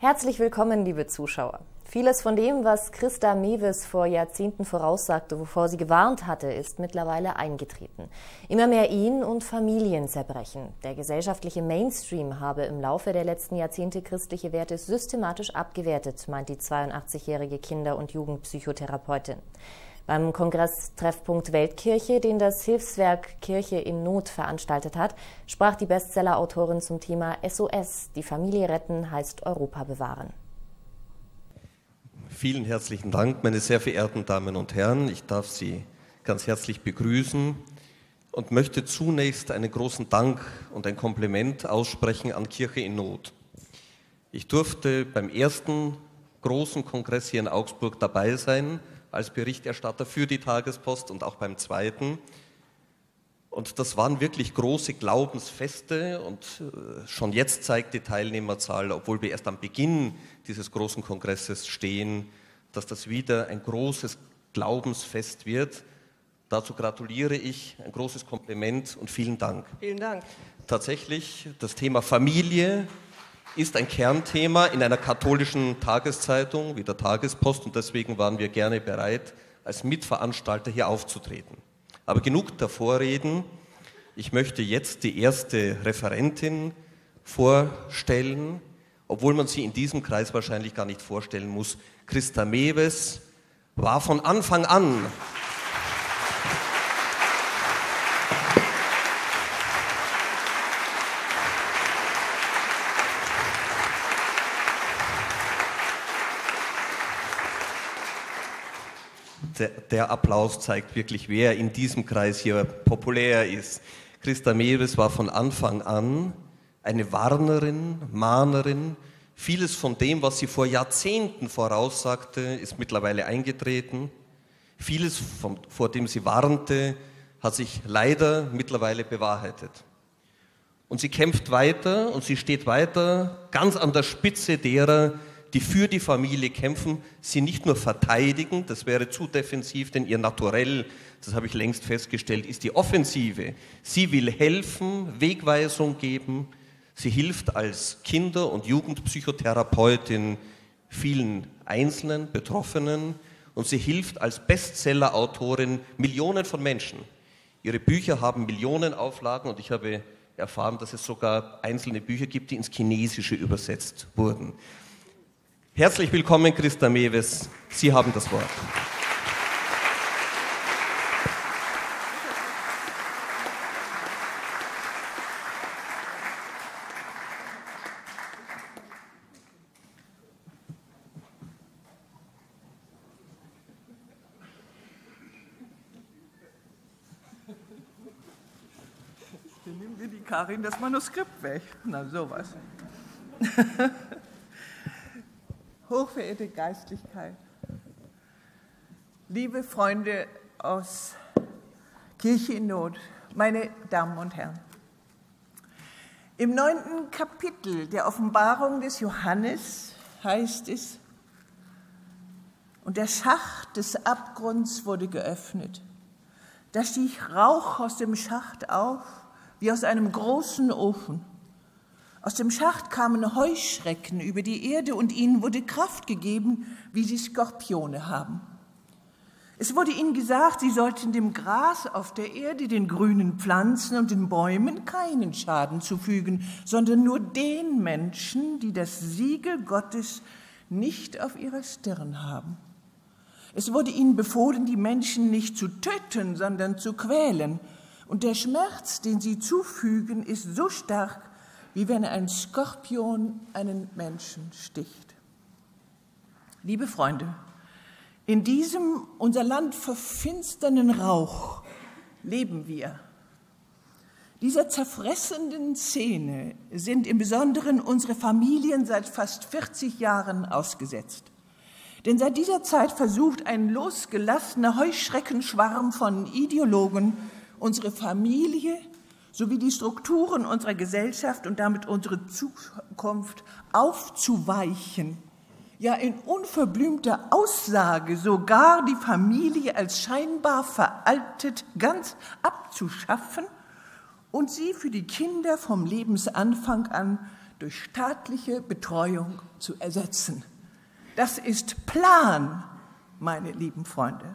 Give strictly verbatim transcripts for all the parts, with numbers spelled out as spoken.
Herzlich willkommen, liebe Zuschauer. Vieles von dem, was Christa Mewes vor Jahrzehnten voraussagte, wovor sie gewarnt hatte, ist mittlerweile eingetreten. Immer mehr Ehen und Familien zerbrechen. Der gesellschaftliche Mainstream habe im Laufe der letzten Jahrzehnte christliche Werte systematisch abgewertet, meint die zweiundachtzigjährige Kinder- und Jugendpsychotherapeutin. Beim Kongress-Treffpunkt Weltkirche, den das Hilfswerk Kirche in Not veranstaltet hat, sprach die Bestseller-Autorin zum Thema S O S, die Familie retten heißt Europa bewahren. Vielen herzlichen Dank, meine sehr verehrten Damen und Herren. Ich darf Sie ganz herzlich begrüßen und möchte zunächst einen großen Dank und ein Kompliment aussprechen an Kirche in Not. Ich durfte beim ersten großen Kongress hier in Augsburg dabei sein, als Berichterstatter für die Tagespost und auch beim zweiten. Und das waren wirklich große Glaubensfeste und schon jetzt zeigt die Teilnehmerzahl, obwohl wir erst am Beginn dieses großen Kongresses stehen, dass das wieder ein großes Glaubensfest wird. Dazu gratuliere ich, ein großes Kompliment und vielen Dank. Vielen Dank. Tatsächlich, das Thema Familie ist ein Kernthema in einer katholischen Tageszeitung wie der Tagespost und deswegen waren wir gerne bereit, als Mitveranstalter hier aufzutreten. Aber genug der Vorreden. Ich möchte jetzt die erste Referentin vorstellen, obwohl man sie in diesem Kreis wahrscheinlich gar nicht vorstellen muss. Christa Mewes war von Anfang an Der, der Applaus zeigt wirklich, wer in diesem Kreis hier populär ist. Christa Mewes war von Anfang an eine Warnerin, Mahnerin. Vieles von dem, was sie vor Jahrzehnten voraussagte, ist mittlerweile eingetreten. Vieles, von, vor dem sie warnte, hat sich leider mittlerweile bewahrheitet. Und sie kämpft weiter und sie steht weiter ganz an der Spitze derer, die für die Familie kämpfen, sie nicht nur verteidigen, das wäre zu defensiv, denn ihr Naturell, das habe ich längst festgestellt, ist die Offensive. Sie will helfen, Wegweisung geben, sie hilft als Kinder- und Jugendpsychotherapeutin vielen einzelnen Betroffenen und sie hilft als Bestseller-Autorin Millionen von Menschen. Ihre Bücher haben Millionenauflagen und ich habe erfahren, dass es sogar einzelne Bücher gibt, die ins Chinesische übersetzt wurden. Herzlich willkommen, Christa Mewes. Sie haben das Wort. Dann nehmen wir die Karin das Manuskript weg. Na, sowas. Hochverehrte Geistlichkeit, liebe Freunde aus Kirche in Not, meine Damen und Herren. Im neunten Kapitel der Offenbarung des Johannes heißt es, und der Schacht des Abgrunds wurde geöffnet. Da stieg Rauch aus dem Schacht auf, wie aus einem großen Ofen. Aus dem Schacht kamen Heuschrecken über die Erde und ihnen wurde Kraft gegeben, wie sie Skorpione haben. Es wurde ihnen gesagt, sie sollten dem Gras auf der Erde, den grünen Pflanzen und den Bäumen keinen Schaden zufügen, sondern nur den Menschen, die das Siegel Gottes nicht auf ihrer Stirn haben. Es wurde ihnen befohlen, die Menschen nicht zu töten, sondern zu quälen. Und der Schmerz, den sie zufügen, ist so stark, wie wenn ein Skorpion einen Menschen sticht. Liebe Freunde, in diesem unser Land verfinsternden Rauch leben wir. Dieser zerfressenden Szene sind im Besonderen unsere Familien seit fast vierzig Jahren ausgesetzt. Denn seit dieser Zeit versucht ein losgelassener Heuschreckenschwarm von Ideologen, unsere Familie sowie die Strukturen unserer Gesellschaft und damit unsere Zukunft aufzuweichen, ja in unverblümter Aussage sogar die Familie als scheinbar veraltet ganz abzuschaffen und sie für die Kinder vom Lebensanfang an durch staatliche Betreuung zu ersetzen. Das ist Plan, meine lieben Freunde.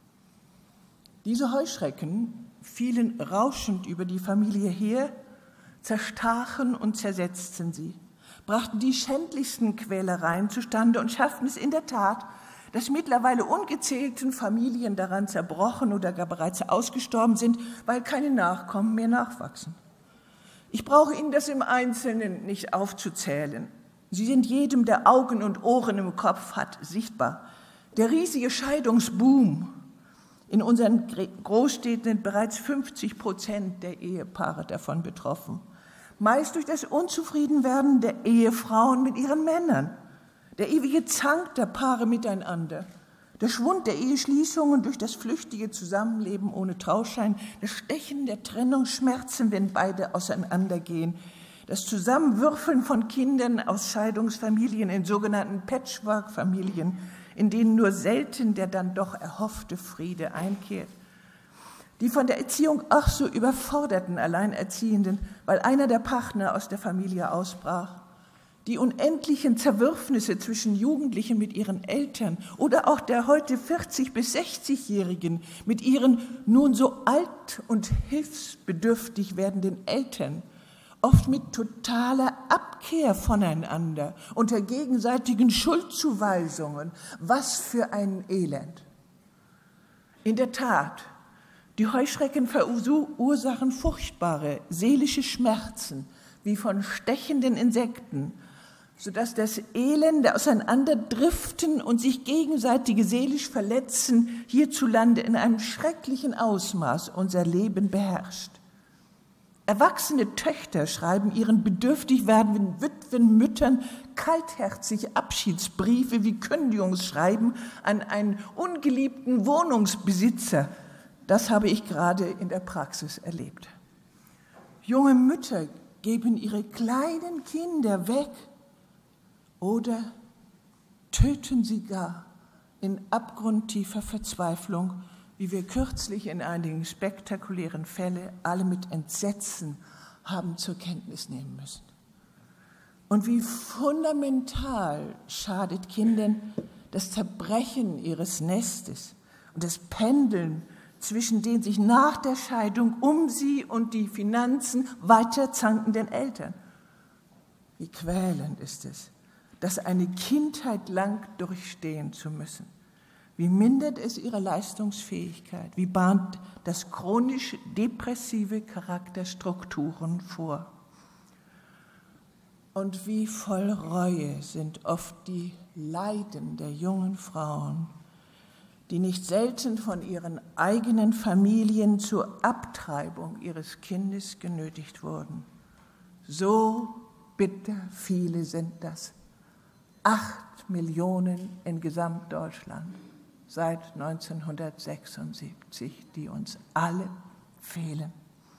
Diese Heuschrecken fielen rauschend über die Familie her, zerstachen und zersetzten sie, brachten die schändlichsten Quälereien zustande und schafften es in der Tat, dass mittlerweile ungezählten Familien daran zerbrochen oder gar bereits ausgestorben sind, weil keine Nachkommen mehr nachwachsen. Ich brauche Ihnen das im Einzelnen nicht aufzuzählen. Sie sind jedem, der Augen und Ohren im Kopf hat, sichtbar. Der riesige Scheidungsboom. In unseren Großstädten sind bereits fünfzig Prozent der Ehepaare davon betroffen. Meist durch das Unzufriedenwerden der Ehefrauen mit ihren Männern. Der ewige Zank der Paare miteinander, der Schwund der Eheschließungen durch das flüchtige Zusammenleben ohne Trauschein, das Stechen der Trennungsschmerzen, wenn beide auseinandergehen, das Zusammenwürfeln von Kindern aus Scheidungsfamilien in sogenannten Patchwork-Familien, in denen nur selten der dann doch erhoffte Friede einkehrt. Die von der Erziehung ach so überforderten Alleinerziehenden, weil einer der Partner aus der Familie ausbrach. Die unendlichen Zerwürfnisse zwischen Jugendlichen mit ihren Eltern oder auch der heute vierzig- bis sechzigjährigen mit ihren nun so alt und hilfsbedürftig werdenden Eltern, oft mit totaler Abkehr voneinander, unter gegenseitigen Schuldzuweisungen. Was für ein Elend! In der Tat, die Heuschrecken verursachen furchtbare seelische Schmerzen, wie von stechenden Insekten, sodass das elende Auseinanderdriften und sich gegenseitige seelisch Verletzen hierzulande in einem schrecklichen Ausmaß unser Leben beherrscht. Erwachsene Töchter schreiben ihren bedürftig werdenden Witwen, Müttern kaltherzig Abschiedsbriefe wie Kündigungsschreiben an einen ungeliebten Wohnungsbesitzer. Das habe ich gerade in der Praxis erlebt. Junge Mütter geben ihre kleinen Kinder weg oder töten sie gar in abgrundtiefer Verzweiflung, wie wir kürzlich in einigen spektakulären Fällen alle mit Entsetzen haben zur Kenntnis nehmen müssen. Und wie fundamental schadet Kindern das Zerbrechen ihres Nestes und das Pendeln zwischen den sich nach der Scheidung um sie und die Finanzen weiter zankenden Eltern. Wie quälend ist es, das eine Kindheit lang durchstehen zu müssen. Wie mindert es ihre Leistungsfähigkeit? Wie bahnt das chronisch depressive Charakterstrukturen vor? Und wie voll Reue sind oft die Leiden der jungen Frauen, die nicht selten von ihren eigenen Familien zur Abtreibung ihres Kindes genötigt wurden. So bitter viele sind das. Acht Millionen in Gesamtdeutschland seit neunzehnhundertsechsundsiebzig, die uns alle fehlen.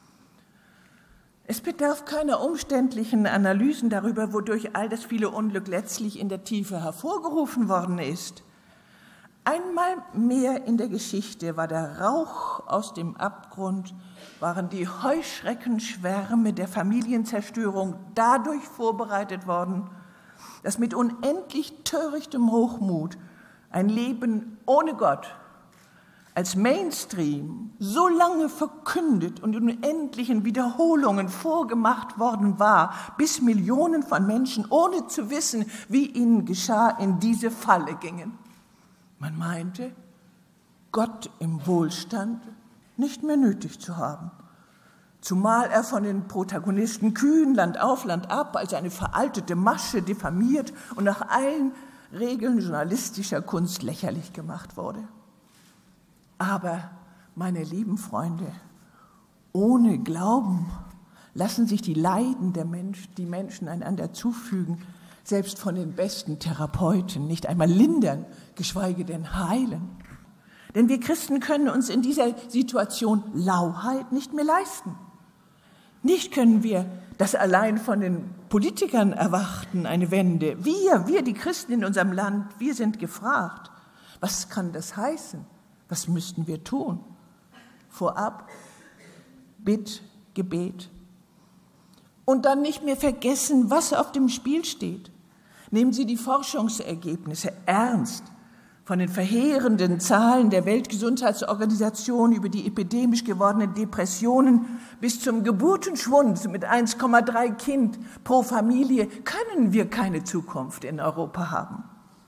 Es bedarf keiner umständlichen Analysen darüber, wodurch all das viele Unglück letztlich in der Tiefe hervorgerufen worden ist. Einmal mehr in der Geschichte war der Rauch aus dem Abgrund, waren die Heuschreckenschwärme der Familienzerstörung dadurch vorbereitet worden, dass mit unendlich törichtem Hochmut ein Leben ohne Gott als Mainstream so lange verkündet und in unendlichen Wiederholungen vorgemacht worden war, bis Millionen von Menschen, ohne zu wissen, wie ihnen geschah, in diese Falle gingen. Man meinte, Gott im Wohlstand nicht mehr nötig zu haben, zumal er von den Protagonisten kühn Land auf, Land ab als eine veraltete Masche diffamiert und nach allen Regeln journalistischer Kunst lächerlich gemacht wurde. Aber, meine lieben Freunde, ohne Glauben lassen sich die Leiden der Mensch, die Menschen einander zufügen, selbst von den besten Therapeuten nicht einmal lindern, geschweige denn heilen. Denn wir Christen können uns in dieser Situation Lauheit nicht mehr leisten. Nicht können wir das allein von den Politikern erwarten, eine Wende. Wir, wir, die Christen in unserem Land, wir sind gefragt. Was kann das heißen? Was müssten wir tun? Vorab, Bitt, Gebet. und dann nicht mehr vergessen, was auf dem Spiel steht. Nehmen Sie die Forschungsergebnisse ernst von den verheerenden Zahlen der Weltgesundheitsorganisation über die epidemisch gewordenen Depressionen bis zum Geburtenschwund mit eins Komma drei Kind pro Familie können wir keine Zukunft in Europa haben.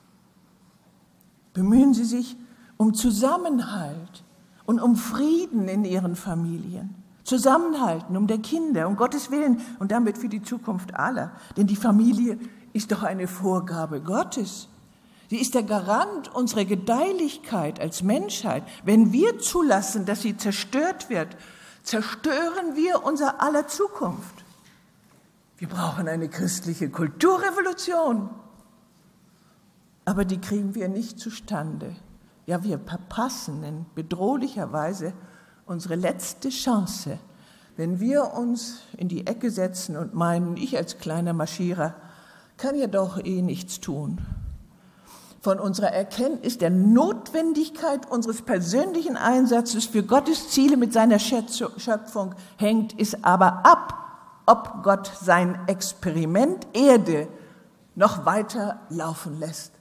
Bemühen Sie sich um Zusammenhalt und um Frieden in Ihren Familien. Zusammenhalten um der Kinder, um Gottes Willen und damit für die Zukunft aller. Denn die Familie ist doch eine Vorgabe Gottes. Sie ist der Garant unserer Gedeihlichkeit als Menschheit. Wenn wir zulassen, dass sie zerstört wird, zerstören wir unser aller Zukunft. Wir brauchen eine christliche Kulturrevolution. Aber die kriegen wir nicht zustande. Ja, wir verpassen in bedrohlicher Weise unsere letzte Chance, wenn wir uns in die Ecke setzen und meinen, ich als kleiner Marschierer kann ja doch eh nichts tun. Von unserer Erkenntnis der Notwendigkeit unseres persönlichen Einsatzes für Gottes Ziele mit seiner Schöpfung hängt es aber ab, ob Gott sein Experiment Erde noch weiter laufen lässt.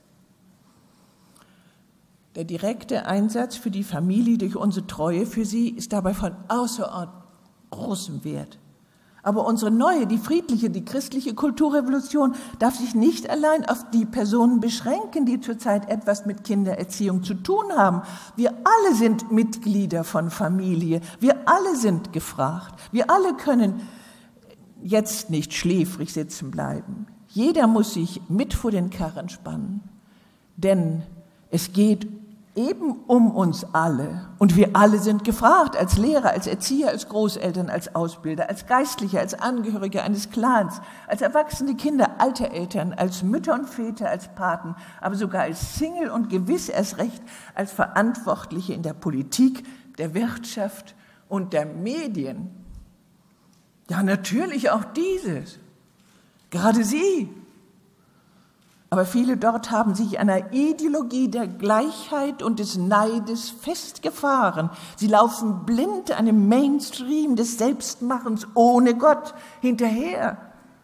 Der direkte Einsatz für die Familie durch unsere Treue für sie ist dabei von außerordentlich großem Wert. Aber unsere neue, die friedliche, die christliche Kulturrevolution darf sich nicht allein auf die Personen beschränken, die zurzeit etwas mit Kindererziehung zu tun haben. Wir alle sind Mitglieder von Familie. Wir alle sind gefragt. Wir alle können jetzt nicht schläfrig sitzen bleiben. Jeder muss sich mit vor den Karren spannen. Denn es geht eben um uns alle. Und wir alle sind gefragt, als Lehrer, als Erzieher, als Großeltern, als Ausbilder, als Geistliche, als Angehörige eines Clans, als erwachsene Kinder, alte Eltern, als Mütter und Väter, als Paten, aber sogar als Single und gewiss erst recht als Verantwortliche in der Politik, der Wirtschaft und der Medien. Ja, natürlich auch dieses. Gerade Sie. Aber viele dort haben sich an einer Ideologie der Gleichheit und des Neides festgefahren. Sie laufen blind einem Mainstream des Selbstmachens ohne Gott hinterher.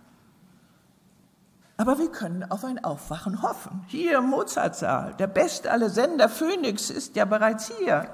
Aber wir können auf ein Aufwachen hoffen. Hier im Mozartsaal, der beste aller Sender, Phoenix, ist ja bereits hier.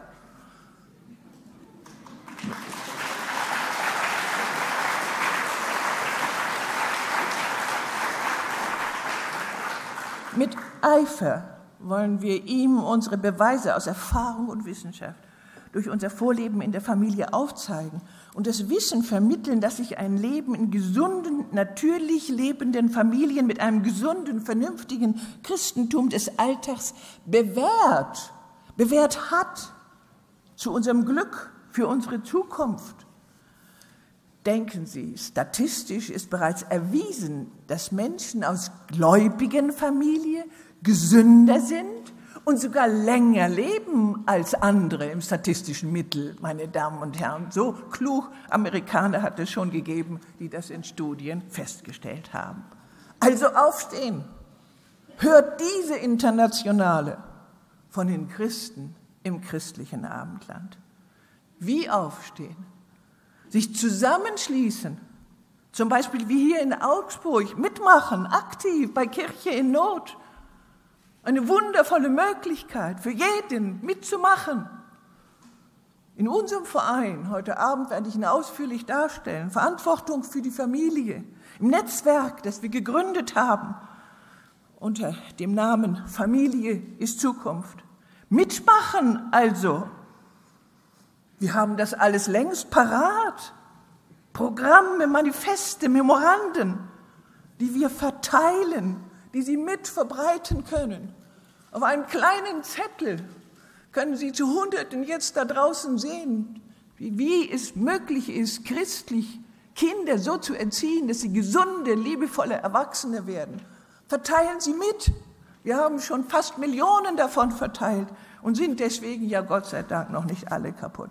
Mit Eifer wollen wir ihm unsere Beweise aus Erfahrung und Wissenschaft durch unser Vorleben in der Familie aufzeigen und das Wissen vermitteln, dass sich ein Leben in gesunden, natürlich lebenden Familien mit einem gesunden, vernünftigen Christentum des Alltags bewährt, bewährt hat, zu unserem Glück, für unsere Zukunft. Denken Sie, statistisch ist bereits erwiesen, dass Menschen aus gläubigen Familien gesünder sind und sogar länger leben als andere im statistischen Mittel, meine Damen und Herren. So klug Amerikaner hat es schon gegeben, die das in Studien festgestellt haben. Also aufstehen! Hört diese Internationale von den Christen im christlichen Abendland. Wie aufstehen? Sich zusammenschließen, zum Beispiel wie hier in Augsburg, mitmachen, aktiv bei Kirche in Not. Eine wundervolle Möglichkeit für jeden mitzumachen. In unserem Verein, heute Abend werde ich ihn ausführlich darstellen, Verantwortung für die Familie, im Netzwerk, das wir gegründet haben, unter dem Namen Familie ist Zukunft. Mitmachen also. Wir haben das alles längst parat. Programme, Manifeste, Memoranden, die wir verteilen, die Sie mit verbreiten können. Auf einem kleinen Zettel können Sie zu Hunderten jetzt da draußen sehen, wie, wie es möglich ist, christlich Kinder so zu erziehen, dass sie gesunde, liebevolle Erwachsene werden. Verteilen Sie mit. Wir haben schon fast Millionen davon verteilt und sind deswegen ja Gott sei Dank noch nicht alle kaputt.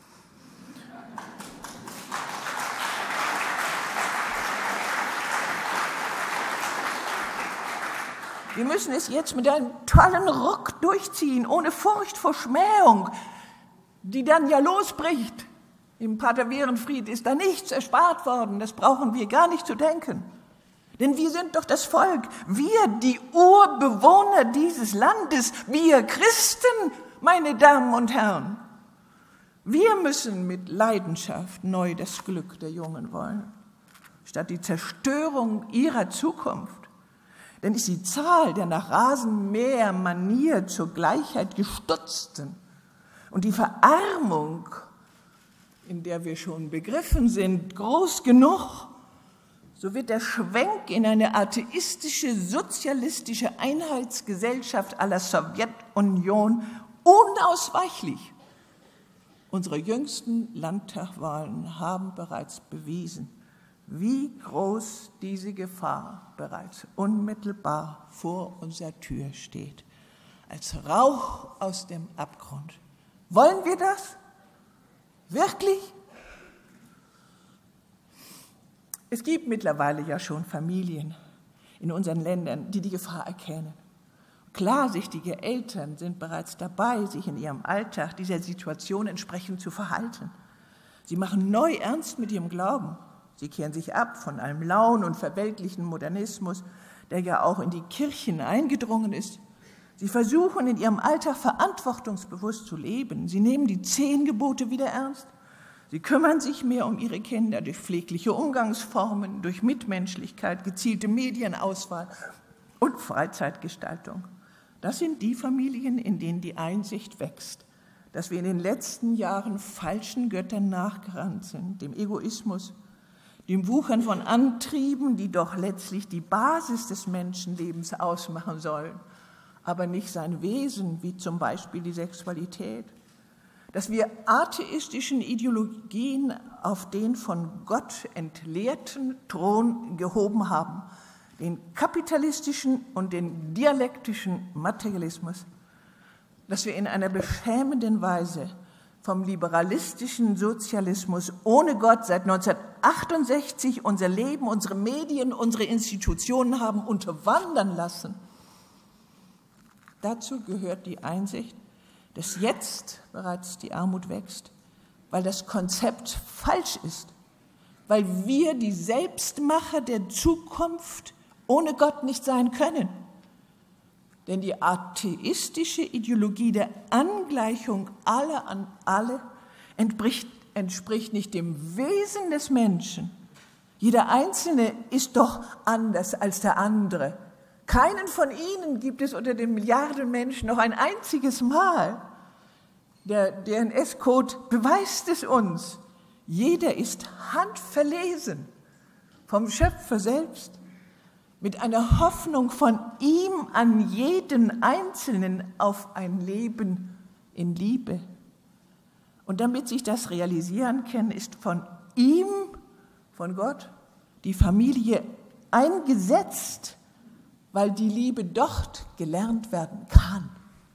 Wir müssen es jetzt mit einem tollen Ruck durchziehen, ohne Furcht vor Schmähung, die dann ja losbricht Im Pater Werenfried ist da nichts erspart worden, das brauchen wir gar nicht zu denken. Denn wir sind doch das Volk, wir, die Urbewohner dieses Landes, wir Christen, meine Damen und Herren. Wir müssen mit Leidenschaft neu das Glück der Jungen wollen, statt die Zerstörung ihrer Zukunft. Denn ist die Zahl der nach Rasenmäher-Manier zur Gleichheit Gestutzten und die Verarmung, in der wir schon begriffen sind, groß genug, so wird der Schwenk in eine atheistische, sozialistische Einheitsgesellschaft à la Sowjetunion unausweichlich. Unsere jüngsten Landtagswahlen haben bereits bewiesen, wie groß diese Gefahr bereits unmittelbar vor unserer Tür steht, als Rauch aus dem Abgrund. Wollen wir das? Wirklich? Es gibt mittlerweile ja schon Familien in unseren Ländern, die die Gefahr erkennen. Klarsichtige Eltern sind bereits dabei, sich in ihrem Alltag dieser Situation entsprechend zu verhalten. Sie machen neu ernst mit ihrem Glauben. Sie kehren sich ab von einem lauen und verweltlichen Modernismus, der ja auch in die Kirchen eingedrungen ist. Sie versuchen in ihrem Alltag verantwortungsbewusst zu leben. Sie nehmen die zehn Gebote wieder ernst. Sie kümmern sich mehr um ihre Kinder durch pflegliche Umgangsformen, durch Mitmenschlichkeit, gezielte Medienauswahl und Freizeitgestaltung. Das sind die Familien, in denen die Einsicht wächst, dass wir in den letzten Jahren falschen Göttern nachgerannt sind, dem Egoismus, dem Wuchern von Antrieben, die doch letztlich die Basis des Menschenlebens ausmachen sollen, aber nicht sein Wesen, wie zum Beispiel die Sexualität. Dass wir atheistischen Ideologien auf den von Gott entleerten Thron gehoben haben, den kapitalistischen und den dialektischen Materialismus, dass wir in einer beschämenden Weise vom liberalistischen Sozialismus ohne Gott seit neunzehnhundertachtundsechzig unser Leben, unsere Medien, unsere Institutionen haben unterwandern lassen. Dazu gehört die Einsicht, dass jetzt bereits die Armut wächst, weil das Konzept falsch ist, weil wir die Selbstmacher der Zukunft ohne Gott nicht sein können. Denn die atheistische Ideologie der Angleichung aller an alle entspricht, entspricht nicht dem Wesen des Menschen. Jeder Einzelne ist doch anders als der andere. Keinen von ihnen gibt es unter den Milliarden Menschen noch ein einziges Mal. Der D N S-Code beweist es uns. Jeder ist handverlesen vom Schöpfer selbst, mit einer Hoffnung von ihm an jeden Einzelnen auf ein Leben in Liebe. Und damit sich das realisieren kann, ist von ihm, von Gott, die Familie eingesetzt, weil die Liebe dort gelernt werden kann.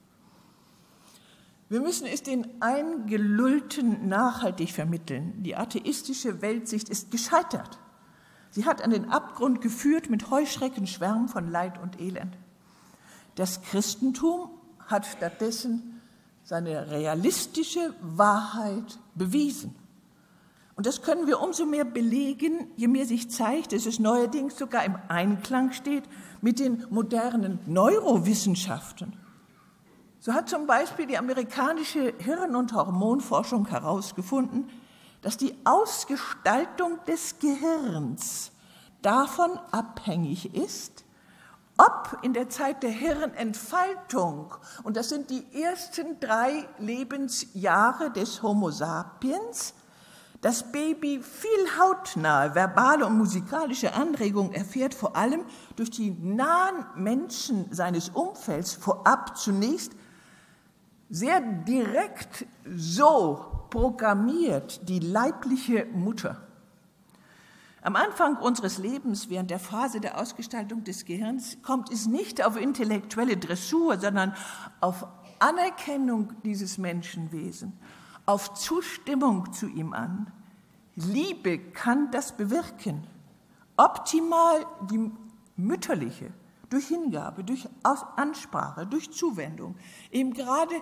Wir müssen es den Eingelullten nachhaltig vermitteln. Die atheistische Weltsicht ist gescheitert. Sie hat an den Abgrund geführt mit Heuschreckenschwärmen von Leid und Elend. Das Christentum hat stattdessen seine realistische Wahrheit bewiesen. Und das können wir umso mehr belegen, je mehr sich zeigt, dass es neuerdings sogar im Einklang steht mit den modernen Neurowissenschaften. So hat zum Beispiel die amerikanische Hirn- und Hormonforschung herausgefunden, dass die Ausgestaltung des Gehirns davon abhängig ist, ob in der Zeit der Hirnentfaltung, und das sind die ersten drei Lebensjahre des Homo sapiens, das Baby viel hautnahe verbale und musikalische Anregungen erfährt, vor allem durch die nahen Menschen seines Umfelds, vorab zunächst sehr direkt so programmiert die leibliche Mutter. Am Anfang unseres Lebens, während der Phase der Ausgestaltung des Gehirns, kommt es nicht auf intellektuelle Dressur, sondern auf Anerkennung dieses Menschenwesens, auf Zustimmung zu ihm an. Liebe kann das bewirken. Optimal die mütterliche, durch Hingabe, durch Ansprache, durch Zuwendung, eben gerade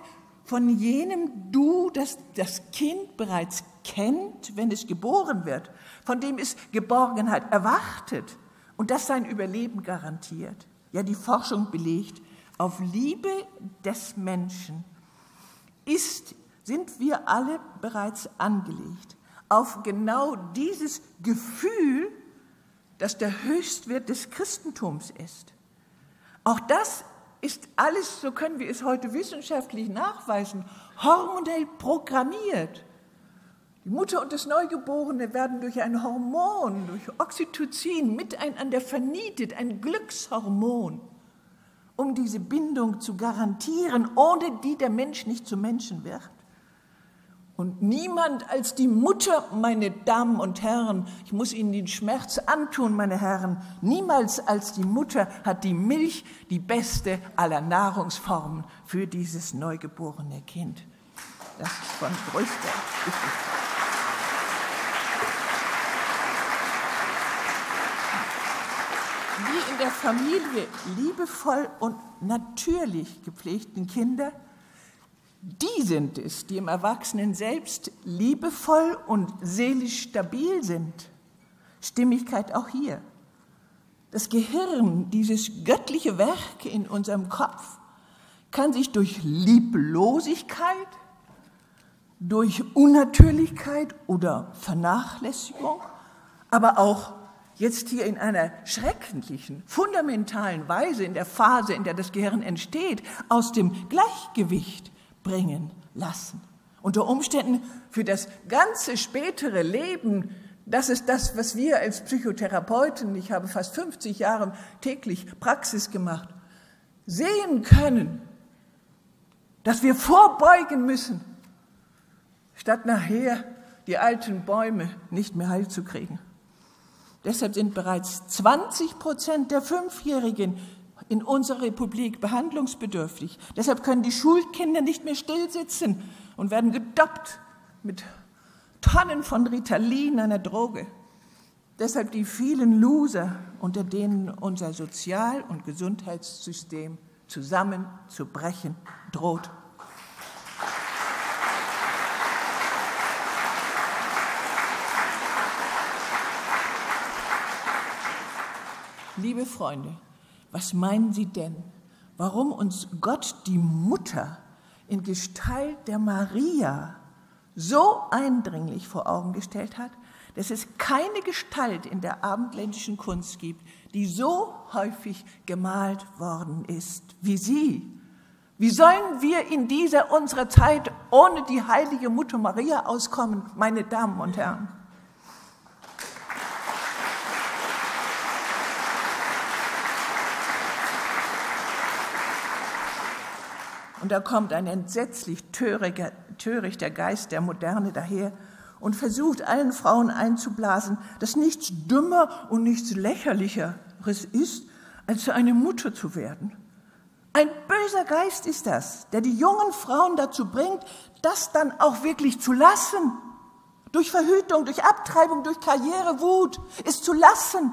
von jenem Du, das das Kind bereits kennt, wenn es geboren wird, von dem es Geborgenheit erwartet und das sein Überleben garantiert. Ja, die Forschung belegt, auf Liebe des Menschen ist, sind wir alle bereits angelegt. Auf genau dieses Gefühl, das der Höchstwert des Christentums ist. Auch das ist alles, so können wir es heute wissenschaftlich nachweisen, hormonell programmiert. Die Mutter und das Neugeborene werden durch ein Hormon, durch Oxytocin miteinander vernietet, ein Glückshormon, um diese Bindung zu garantieren, ohne die der Mensch nicht zum Menschen wird. Und niemand als die Mutter, meine Damen und Herren, ich muss Ihnen den Schmerz antun, meine Herren, niemals als die Mutter hat die Milch die beste aller Nahrungsformen für dieses neugeborene Kind. Das ist von größter Wichtigkeit. Die in der Familie liebevoll und natürlich gepflegten Kinder, die sind es, die im Erwachsenen selbst liebevoll und seelisch stabil sind. Stimmigkeit auch hier. Das Gehirn, dieses göttliche Werk in unserem Kopf, kann sich durch Lieblosigkeit, durch Unnatürlichkeit oder Vernachlässigung, aber auch jetzt hier in einer schrecklichen, fundamentalen Weise, in der Phase, in der das Gehirn entsteht, aus dem Gleichgewicht bringen lassen. Unter Umständen für das ganze spätere Leben, das ist das, was wir als Psychotherapeuten, ich habe fast fünfzig Jahre täglich Praxis gemacht, sehen können, dass wir vorbeugen müssen, statt nachher die alten Bäume nicht mehr heil zu kriegen. Deshalb sind bereits zwanzig Prozent der Fünfjährigen in unserer Republik behandlungsbedürftig. Deshalb können die Schulkinder nicht mehr stillsitzen und werden gedoppt mit Tonnen von Ritalin, einer Droge. Deshalb die vielen Loser, unter denen unser Sozial- und Gesundheitssystem zusammenzubrechen droht. Liebe Freunde, was meinen Sie denn, warum uns Gott die Mutter in Gestalt der Maria so eindringlich vor Augen gestellt hat, dass es keine Gestalt in der abendländischen Kunst gibt, die so häufig gemalt worden ist wie sie? Wie sollen wir in dieser unserer Zeit ohne die heilige Mutter Maria auskommen, meine Damen und Herren? Und da kommt ein entsetzlich töriger, törichter Geist der Moderne daher und versucht allen Frauen einzublasen, dass nichts dümmer und nichts lächerlicheres ist, als so eine Mutter zu werden. Ein böser Geist ist das, der die jungen Frauen dazu bringt, das dann auch wirklich zu lassen. Durch Verhütung, durch Abtreibung, durch Karrierewut, es zu lassen.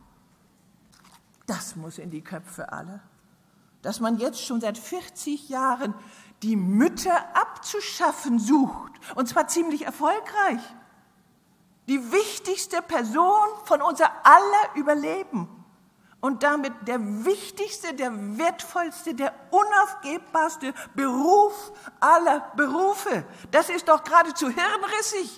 Das muss in die Köpfe aller. Dass man jetzt schon seit vierzig Jahren die Mütter abzuschaffen sucht, und zwar ziemlich erfolgreich. Die wichtigste Person von unser aller Überleben und damit der wichtigste, der wertvollste, der unaufgebbarste Beruf aller Berufe. Das ist doch geradezu hirnrissig.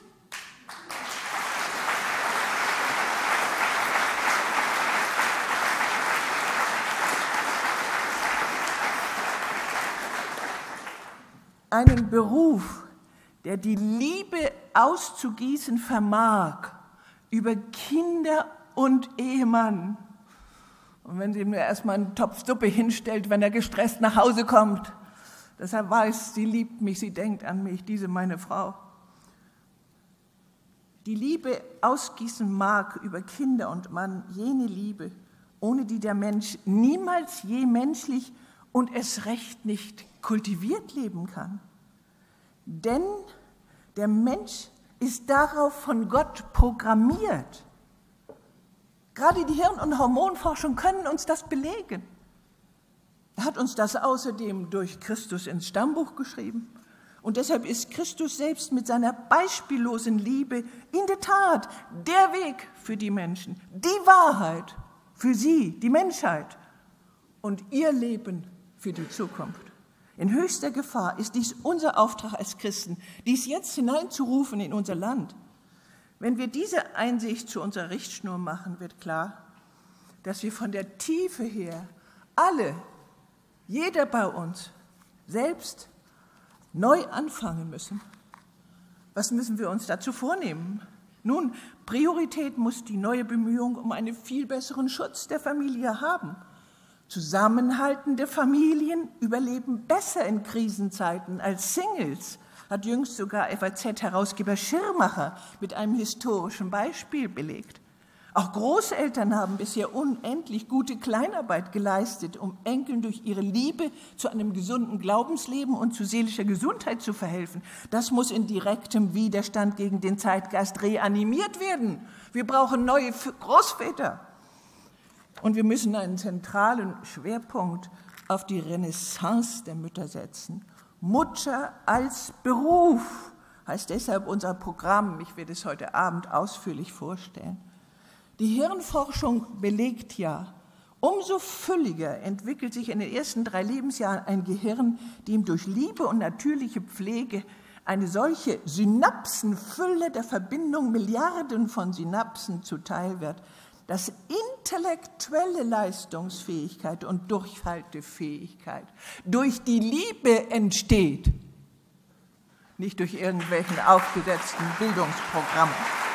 Einen Beruf, der die Liebe auszugießen vermag über Kinder und Ehemann. Und wenn sie mir erstmal einen Topf Suppe hinstellt, wenn er gestresst nach Hause kommt, dass er weiß, sie liebt mich, sie denkt an mich, diese meine Frau. Die Liebe ausgießen mag über Kinder und Mann, jene Liebe, ohne die der Mensch niemals je menschlich und es recht nicht kultiviert leben kann. Denn der Mensch ist darauf von Gott programmiert. Gerade die Hirn- und Hormonforschung können uns das belegen. Er hat uns das außerdem durch Christus ins Stammbuch geschrieben Und deshalb ist Christus selbst mit seiner beispiellosen Liebe in der Tat der Weg für die Menschen, die Wahrheit für sie, die Menschheit und ihr Leben für die Zukunft. In höchster Gefahr ist dies unser Auftrag als Christen, dies jetzt hineinzurufen in unser Land. Wenn wir diese Einsicht zu unserer Richtschnur machen, wird klar, dass wir von der Tiefe her alle, jeder bei uns, selbst neu anfangen müssen. Was müssen wir uns dazu vornehmen? Nun, Priorität muss die neue Bemühung um einen viel besseren Schutz der Familie haben. Zusammenhaltende Familien überleben besser in Krisenzeiten als Singles, hat jüngst sogar F A Z-Herausgeber Schirmacher mit einem historischen Beispiel belegt. Auch Großeltern haben bisher unendlich gute Kleinarbeit geleistet, um Enkeln durch ihre Liebe zu einem gesunden Glaubensleben und zu seelischer Gesundheit zu verhelfen. Das muss in direktem Widerstand gegen den Zeitgeist reanimiert werden. Wir brauchen neue Großväter. Und wir müssen einen zentralen Schwerpunkt auf die Renaissance der Mütter setzen. Mutter als Beruf heißt deshalb unser Programm. Ich werde es heute Abend ausführlich vorstellen. Die Hirnforschung belegt ja, umso fülliger entwickelt sich in den ersten drei Lebensjahren ein Gehirn, dem durch Liebe und natürliche Pflege eine solche Synapsenfülle der Verbindung, Milliarden von Synapsen zuteil wird, dass intellektuelle Leistungsfähigkeit und Durchhaltefähigkeit durch die Liebe entsteht, nicht durch irgendwelchen aufgesetzten Bildungsprogramme.